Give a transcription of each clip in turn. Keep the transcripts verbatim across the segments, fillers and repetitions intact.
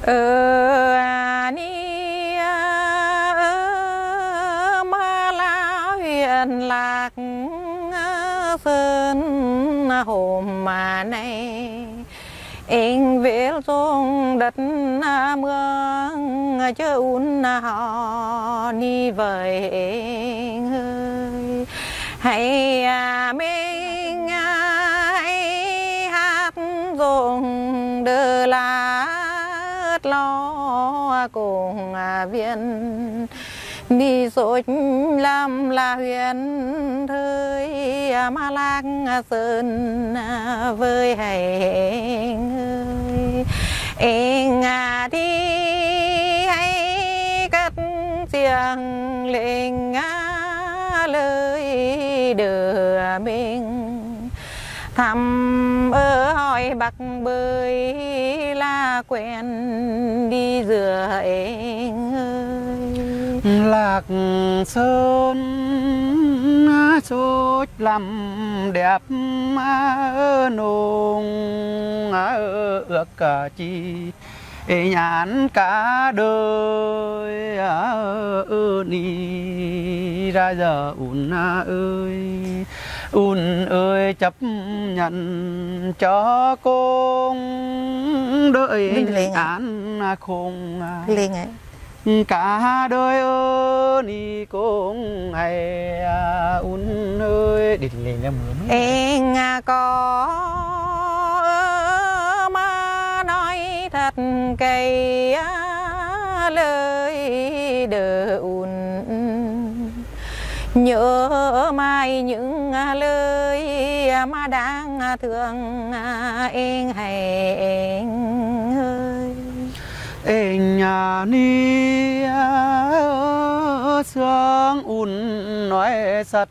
ờ ni ma la huyền lạc sơn hôm mà này anh viết xuống đất mương chớ un họ ni vậy anh ơi hãy mình hãy hát dùng đơ lát lo cùng viên đi sốt làm là huyền thời ma lạc sơn với anh ơi anh à đi hãy cất tiếng lên lời đưa mình thăm ở hỏi bạc bơi là quen đi rửa anh ơi lạc sơn sốt làm đẹp nồng ước cả chi nhàn cả đời ơ ni ra giờ un ơi un ơi chấp nhận cho con đợi án không lên ấy cả đời ơ ni cũng hay un ơi đi lên ra mướn anh có mà nói thật cây lời đờ un nhớ mai những lời mà đang thương anh hay anh ơi anh nhà ni sương un nói sạch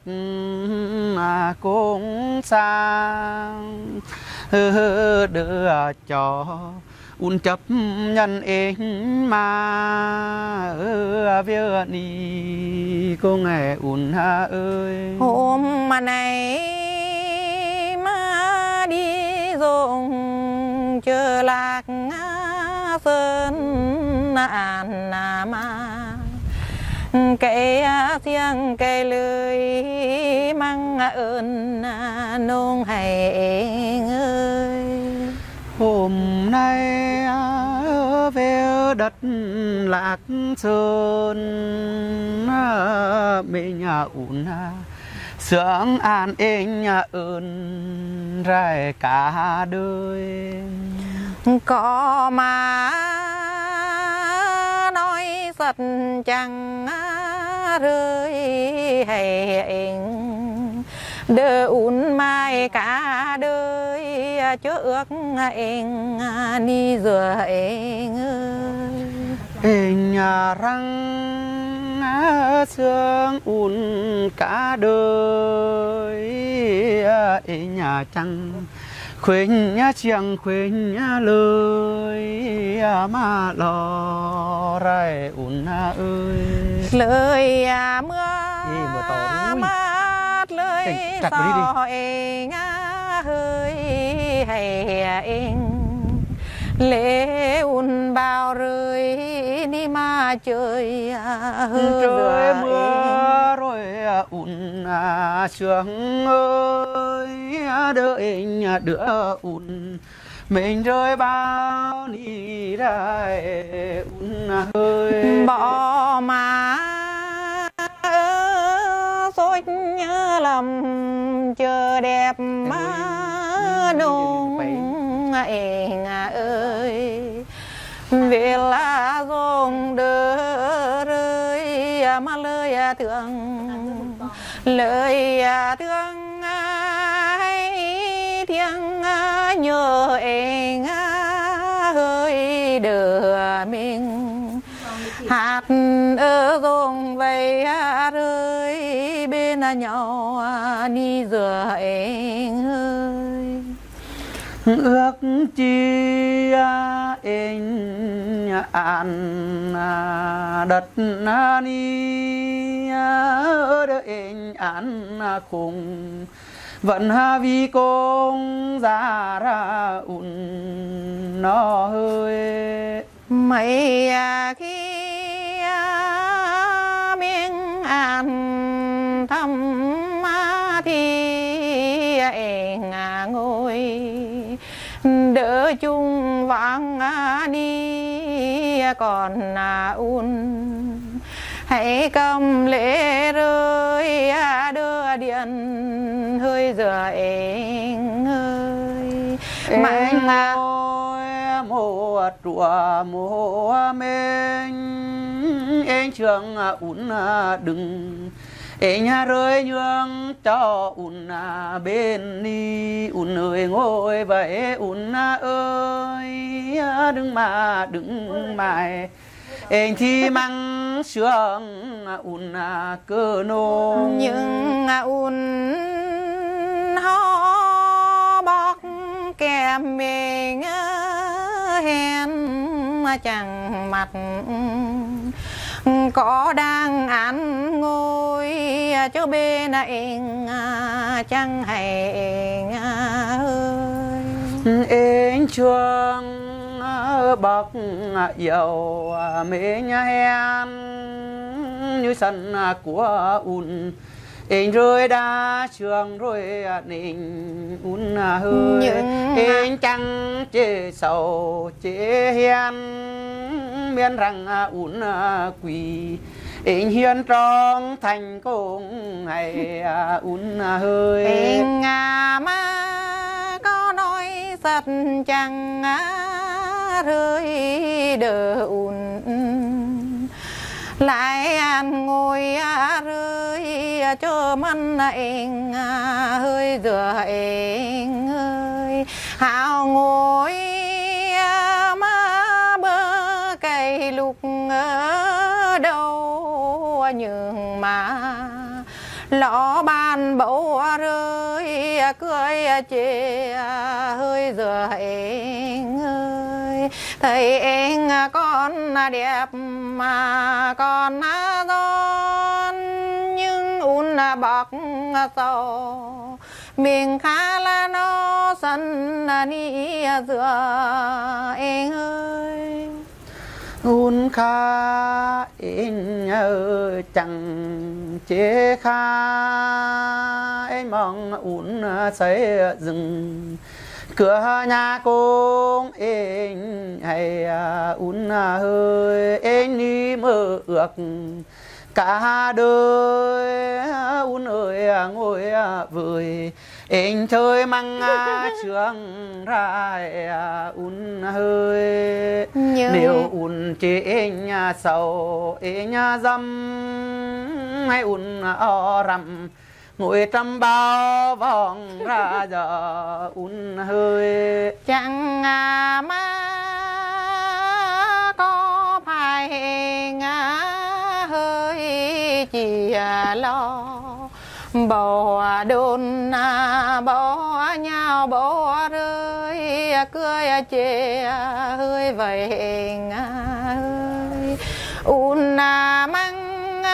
cũng sang đưa cho un chấp nhận anh mà việc ni cô nghe un ơi hôm mà này mà đi dùng chờ lạc sơn an mà cái tiếng cái lời mang ơn nông hay anh ơi hôm nay về đất lạc sơn mình ủn sướng an anh ơn rải cả đời có mà nói thật chẳng rơi hay anh đỡ un mai cả đời chớ ước anh ni rửa anh ơi anh nhà răng sương un cả đời anh nhà trăng khuyên nhá chiang khuyên nhá lời mà lo rai un ơi lời mưa mát lời sao anh hơi hay anh lễ un bao rơi đi mà trời trời mưa rồi un sương ơi đỡ anh đỡ un mình rơi bao ni ra un ơi bỏ mà tôi nhớ lầm chờ đẹp má nung anh ơi vì là dòng đỡ rơi mà lời thương lời thương ai tiếng nhớ anh hơi đỡ mình hạt ở dòng vầy rơi bên nhau ni rửa anh ơi ước chi anh an đất ni đỡ anh an cùng vẫn vì con ra ra un nó hơi mấy khi miếng ăn thăm thì em ngồi đỡ chung vắng đi còn un hãy cầm lễ rơi đưa điện hơi giờ em ơi anh ngồi một rùa mùa mình anh trường un đừng anh rơi nhường cho un bên đi un ơi ngồi vậy un ơi đừng mà đừng mãi anh thì mang sương un cơ nô nhưng un ho bọc kèm mình hèn chẳng mặt có đang ăn ngồi chỗ bên anh chẳng hay ơi anh chuông bọc dầu mê nhà hèn như sân của un anh rồi đã trường rồi mình un hơi anh chẳng chế sầu chế hiền miền rằng un quỳ anh hiền trong thành công hay un hơi anh mà có nói thật chẳng rơi đờ un lại ăn ngồi rơi cho mân anh hơi rửa anh ơi hào ngồi mà bơ cây lục ở đâu nhưng mà lõ ban bầu rơi cười chê hơi rửa anh ơi thấy anh con đẹp mà con giòn nhưng un bọc sầu mình khá là nó sân ni rửa anh ơi un kha anh ơi chẳng chế kha anh mong un xây dựng cửa nhà con anh hay un hơi anh đi mơ ước cả đời un ơi ngồi vơi anh chơi măng trường ra un hơi nếu un chỉ anh sầu anh dâm hay un o rằm ngồi trăm bao vòng ra giờ un hơi chẳng mà có phải ngã hơi chỉ lo bỏ đồn bỏ nhau bỏ rơi cười chê hơi vậy ơi un măng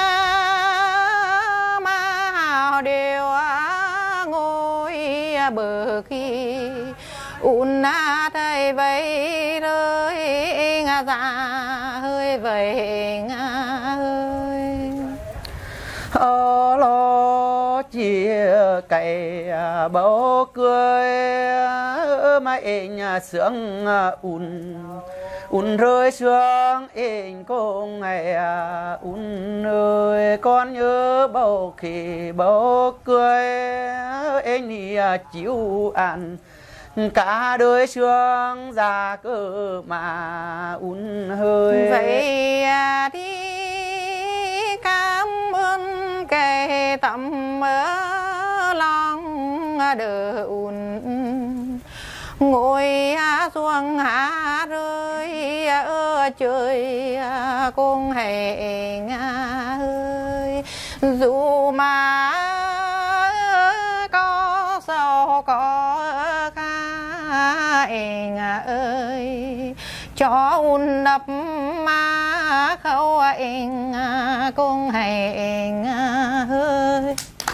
mà hào đều ngồi bờ khi un thấy vậy rơi ra hơi vậy ơi ô lo chia cày bầu cười mà anh sướng un un rơi xuống anh cũng ngày un ơi con nhớ bầu khi bầu cười anh đi chịu ăn cả đời xuống ra cơ mà un hơi vậy thì cảm ơn cái tâm lòng đỡ un ngồi xuống hạ rơi ở trời con hẹn ơi dù mà có sầu có khá em ơi cho un đập má khâu em con hẹn ơi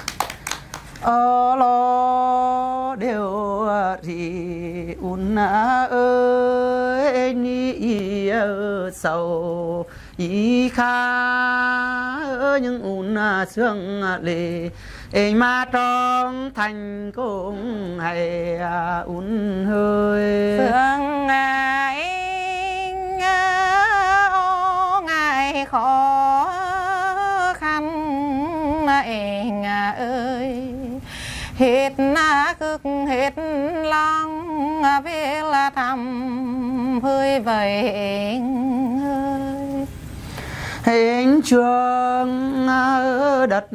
ô lo đều thì un ơi ni ý sầu ý kha những un sương lệ em mà trong thành cũng hay un hơi sương anh ô ngài khó khăn anh ơi hết na cực hết lòng về là thăm hơi vậy hình trường đất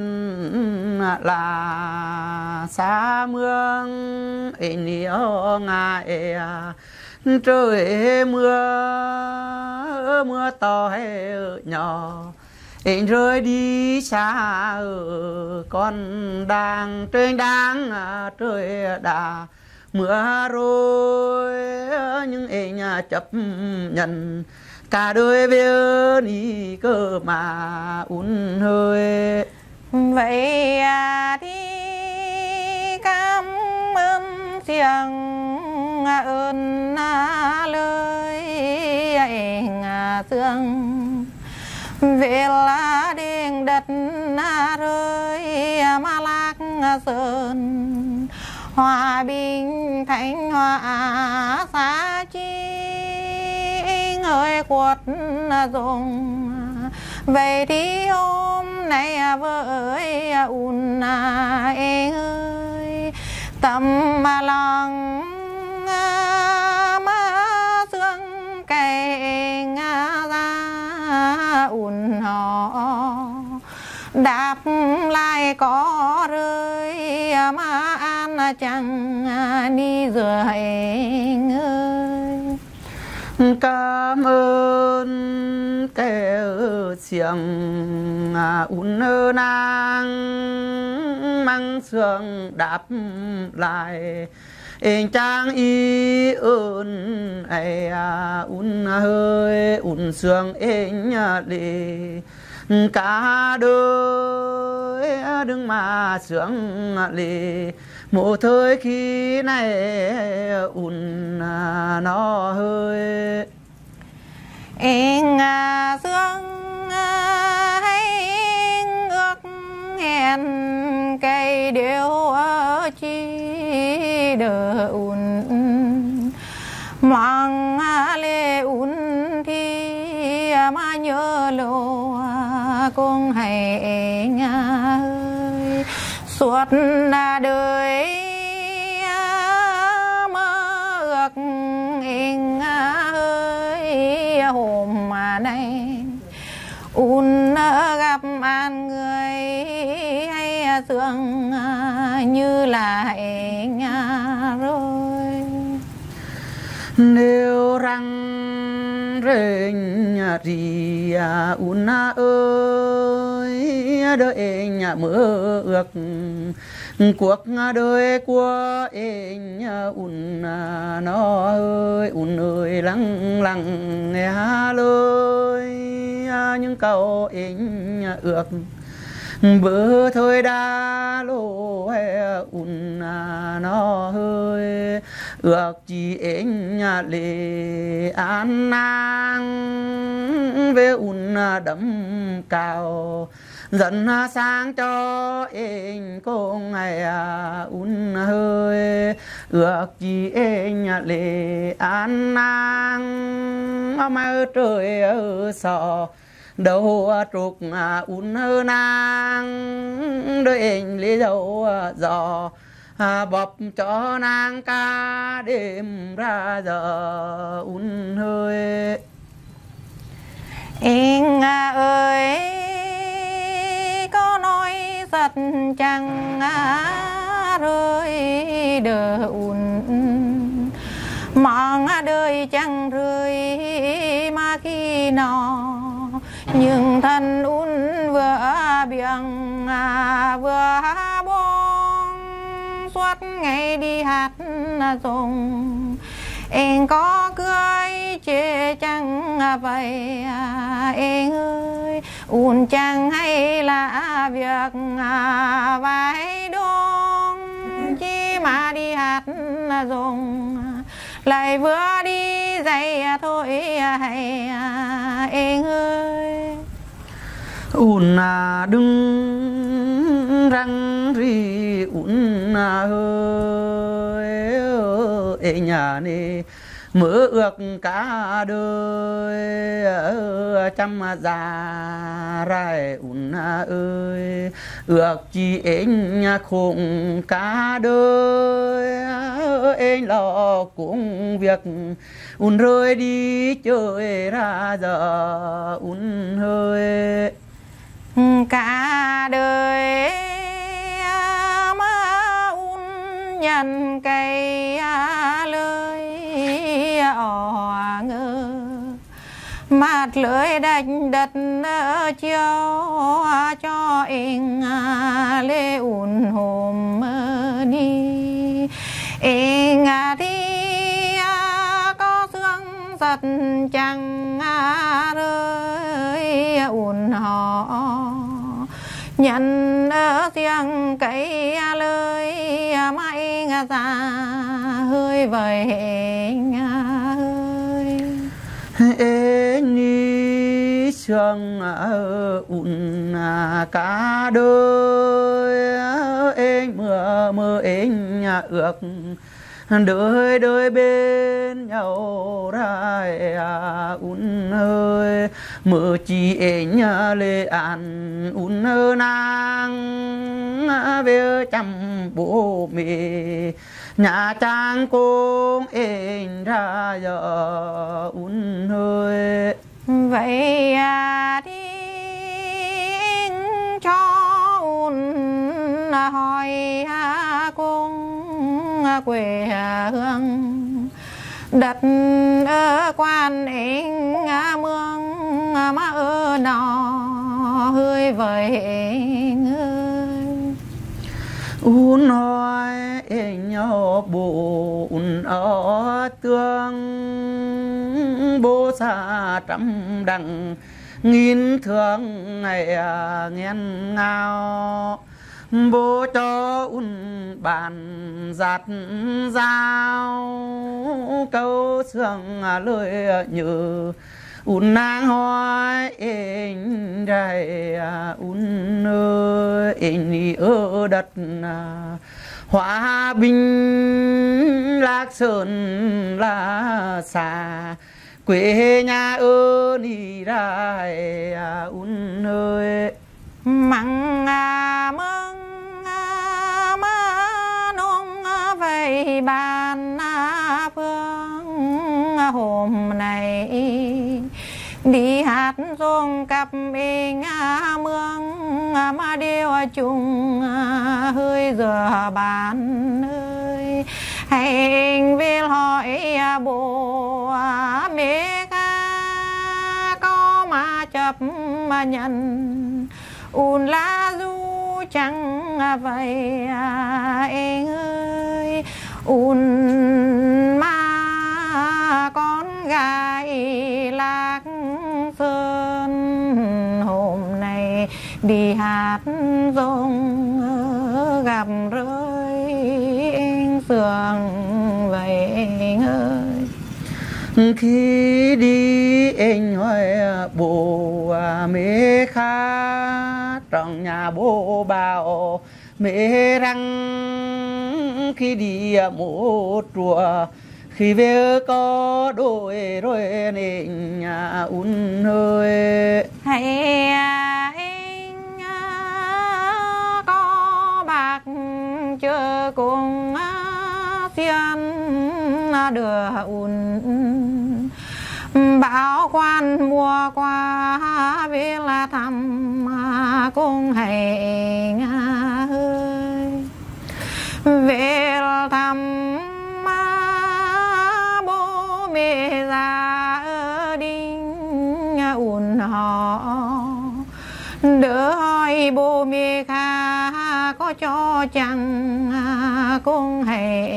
là xa mương in yêu ngài trời mưa mưa to hay nhỏ anh rơi đi xa ở con đang trời đang trời đã mưa rồi nhưng anh chấp nhận cả đôi bên đi cơ mà un hơi vậy thì cảm ơn tiếng ơn lời anh sương về là đền đất rơi mà lạc sơn hòa bình thanh hòa xa chi người quật dùng vậy thì hôm nay với un em ơi tâm lòng mà sương cây ra un họ đáp lại có rơi mà an chẳng đi rồi anh ơi cảm ơn kẻ xiềng un nàng mang sương đáp lại anh trang y ơn ai un hơi un sương anh lệ cả đôi đừng mà sướng lệ một thời khi này un nó hơi anh sương hay ước hẹn cây đều ở chi đờ un mong lệ un thì mà nhớ lộ cũng hay anh ơi suốt đời mơ ước anh ơi hôm nay un gặp an người hay sương như là anh rồi nếu rằng rình gì un ơi đợi nhà mơ ước cuộc đời của anh un nó ơi un ơi lắng lặng nghe lời những câu anh ước bữa thôi đã lô un nó hơi ước chỉ anh lệ an nang về un đấm cao dần sáng cho anh cô ngày un hơi ước chỉ anh lệ an nang mà trời ở sọ đầu trục un hơ nàng đôi anh lấy dấu giò bọc cho nàng ca đêm ra giờ un hơi anh ơi có nói thật chẳng rơi đờ un mong đời chẳng rơi mà khi nào nhưng thân un vừa biển vừa bông suốt ngày đi hát dùng em có cười chê chẳng vậy em ơi un chẳng hay là việc vài đông chỉ mà đi hát dùng lại vừa đi dậy thôi hay em ơi un à đừng răng ri un à ơi ê nhà nè mơ ước cả đời trăm già rai un à ơi ước chi anh khùng cả đời anh lo cũng việc un rơi đi chơi ra giờ un hơi cả đời mà un nhận cây lời ỏ ngơ mặt lưỡi đánh đất chiều cho anh lê un hôm đi anh đi có xương giật chẳng rơi un họ nhận tiếng cây lời mãi ra hơi vời ơi em đi sương un cả đời em mưa mưa em ước đời đời bên nhau ra un ơi mơ chi em lê an un ơ nàng về chăm bố mẹ nhà trang con em ra giờ un ơi vậy đi cho un hỏi cung quê hương đất ở quan anh mương mà ở nọ hơi vậy ơi un nói anh nhỏ bố un ở tương bố xa trăm đằng nghìn thương ngày nghẹn ngào bố cho un bàn giặt dao câu sương lời nhớ un nàng hỏi anh đây un ơi anh đi ở đất Hòa Bình Lạc Sơn là xa quê nhà ơ đi ra un ơi măng măng mà nông về bàn phương hôm nay đi hát dòng cặp mình mương mà đều chung hơi giờ bàn ơi hay anh vil hỏi bố mẹ có mà chấp mà nhận un lá du chẳng vậy anh ơi un mà con gái Lạc Sơn hôm nay đi hát dòng gặp rơi anh sương vậy anh ơi khi đi anh hỏi bố mẹ khá trong nhà bố bảo mẹ rằng khi đi một chùa khi về có đôi rồi nên nhà un ơi hay anh có bạc chưa cùng xiên đưa un bảo quan mua qua về là thăm cùng hay ơi về thăm bố mẹ già ở đình un họ đỡ hỏi bố mẹ khá có cho chẳng cùng hay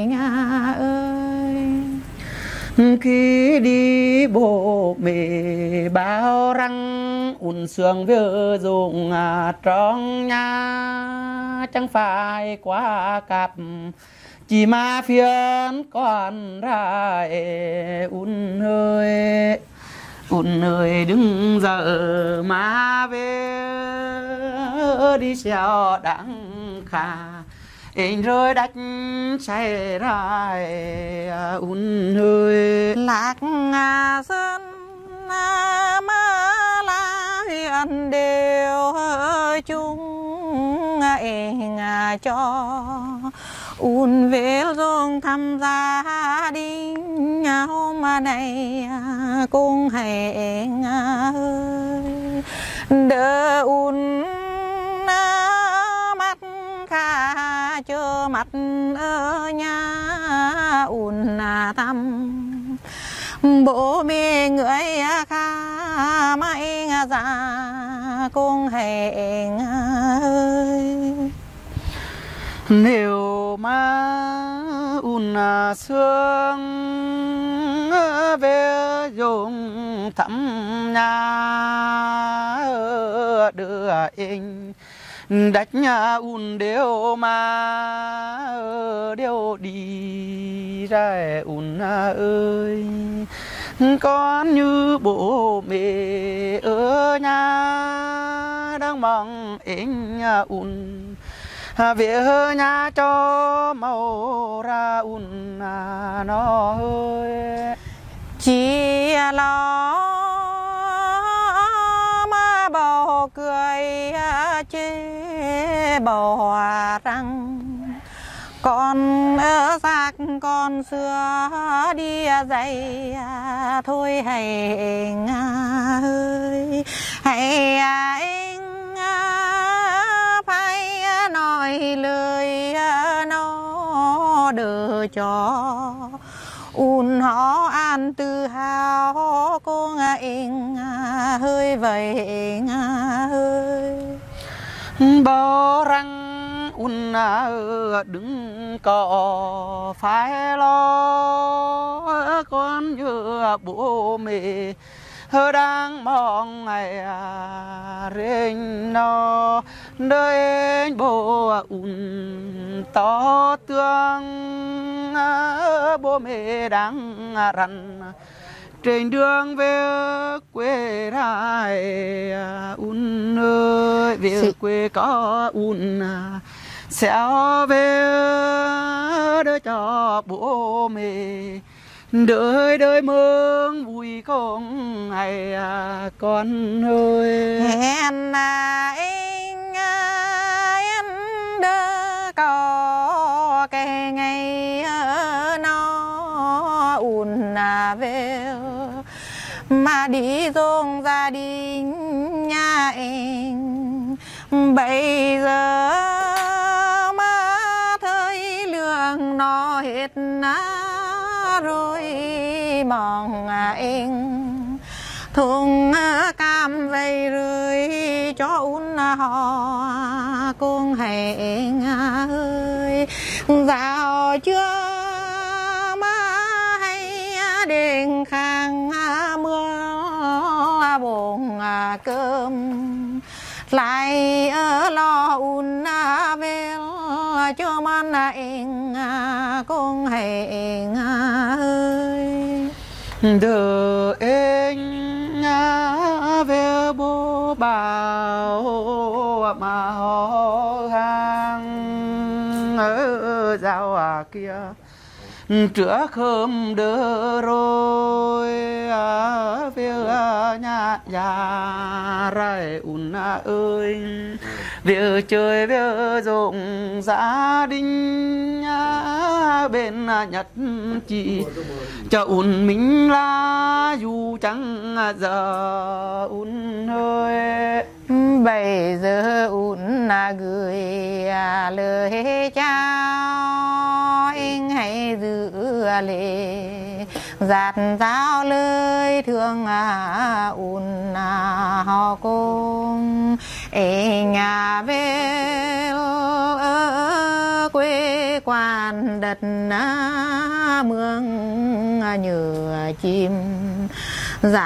ơi khi đi bố mẹ bao răng un sương vơ dùng trong nhà chẳng phải quá cặp chỉ mà phiền còn ra un ơi un ơi đừng giờ mà về đi xeo đắng khà anh rồi đách say ra un ơi lạc sơn mà la hiền đều chung anh cho un về dòng tham gia đình hôm nay cũng hay anh ơi đỡ un mắt khá cho mặt ở nhà un thăm bố mẹ người khá mãi ra cũng hay anh ơi nếu mà un sương về dùng thăm nhà đưa anh đách nhà un đều mà đều đi ra un ơi con như bố mẹ ở nhà đang mong anh un về nhà cho màu ra un nó ơi chỉ lo mà bầu cười chê bầu răng con ở xác con xưa đi dậy thôi hay anh ơi hay anh phải nói lời nó đỡ cho un họ an tự hào cô anh hơi vậy anh ơi bao răng un đừng có phải lo con như bố mẹ hơ đang mong ngày rình nó đời bố un to tương bố mẹ đang răn trên đường về quêrai un ơi về quê có un xéo về đỡ cho bố mẹ đời đời mừng vui không ngày con ơi hẹn anh em đỡ có cái ngày nó un về mà đi dòng gia đình nhà anh bây giờ mà thời lượng nó hết rồi mong anh thùng cam vây rơi cho un họ cũng hay anh ơi dạo chưa mà hay đền khang mưa bồn cơm lại ở lo un về cho man anh cũng hay anh ơi đợi anh về bố bảo mà họ hàng ở dạo à kia trước khơm đỡ rồi về nhà già rai un ơi về chơi về rộng gia đình bên nhật chị cho un mình là dù chẳng giờ un ơi bây giờ un gửi lời chào anh hãy giữ lệ giạt giáo lời thương un họ cùng anh nhà về quê quan đất mương nhựa chim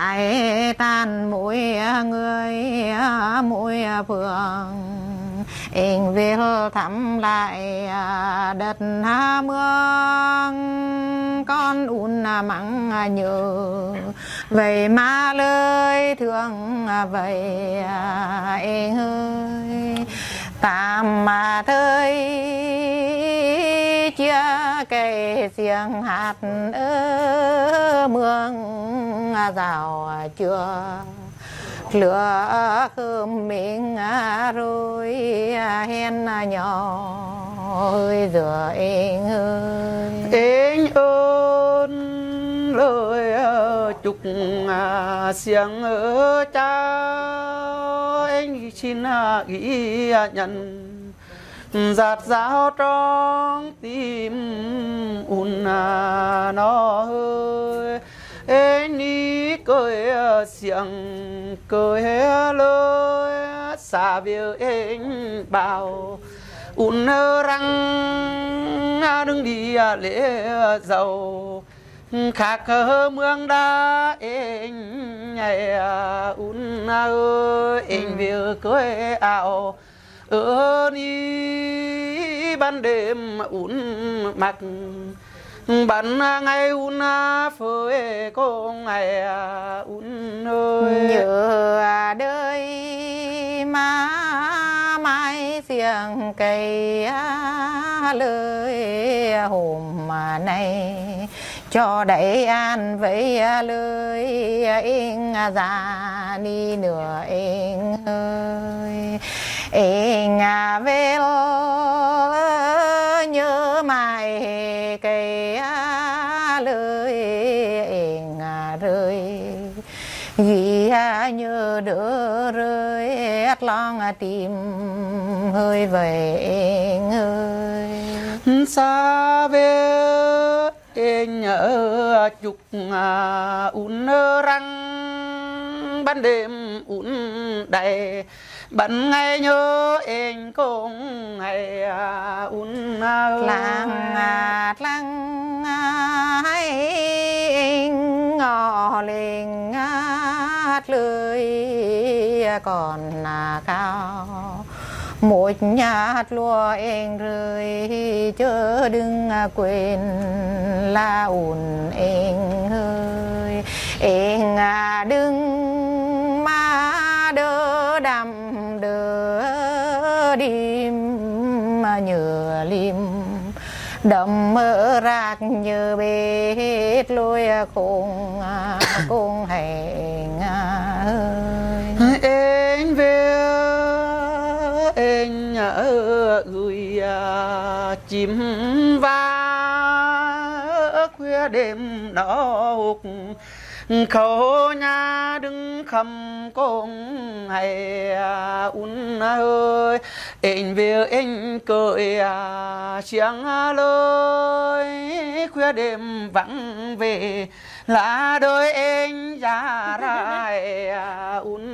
giải tan mỗi người mỗi phương anh về thăm lại đất hà mương con un mắng nhớ vậy mà lời thương vậy anh ơi tạm mà thời chia cây xiềng hạt ở mương rào chưa lửa khơm mình rồi hen nhỏ ơi giờ anh ơi anh ơn lời chúc xiềng ở cha anh xin ghi nhận giạt giáo trong tim un nó hơi anh đi cười xiềng cười lời xa việc anh bảo un răng đừng đi lễ giàu khác mương đá anh ngày un ơi anh việc cười ảo ở đi ban đêm un mặc bạn ngày un phơi con ngày un ơi nhớ đời má mai xiềng cây lời hôm nay cho đẩy an với lời anh già đi nửa anh ơi anh về nhớ mãi cây lời anh rơi vì nhớ đỡ rơi hát long tìm hơi về anh ơi xa về anh ở chục un răng ban đêm un đầy bạn ngày nhớ anh cũng ngày un làng làng hay anh ngọ lên hát lời còn cao một nhát lúa anh rơi chớ đừng quên là ủn anh ơi anh đừng mà đỡ đầm đỡ đi mà nhờ lim đầm mơ rạc như biết lối cùng cùng hẹn ơi anh về anh ở gửi chim va khuya đêm đó khẩu nhà đứng khăm con hay un ơi anh về anh cười xiang lời khuya đêm vắng về là đôi anh già rai un